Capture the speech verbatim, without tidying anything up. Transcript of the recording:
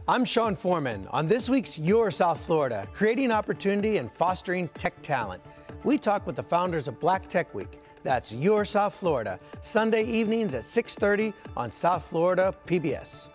I'm Sean Foreman. On this week's Your South Florida, Creating Opportunity and Fostering Tech Talent, we talk with the founders of Black Tech Week. That's Your South Florida, Sunday evenings at six thirty on South Florida P B S.